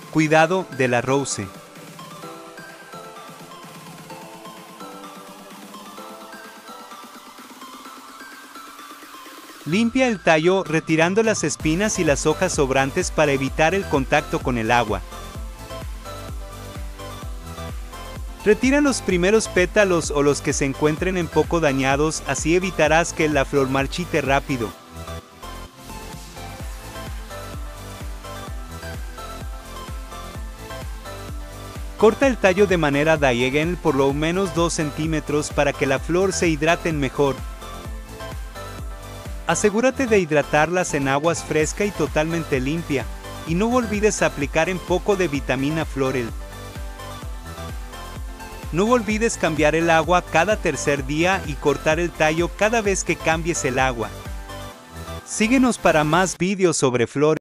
Cuidado de la Rose. Limpia el tallo retirando las espinas y las hojas sobrantes para evitar el contacto con el agua. Retira los primeros pétalos o los que se encuentren un poco dañados, así evitarás que la flor marchite rápido. Corta el tallo de manera diagonal por lo menos 2 centímetros para que la flor se hidraten mejor. Asegúrate de hidratarlas en aguas fresca y totalmente limpia, y no olvides aplicar un poco de vitamina Florel. No olvides cambiar el agua cada tercer día y cortar el tallo cada vez que cambies el agua. Síguenos para más vídeos sobre flores.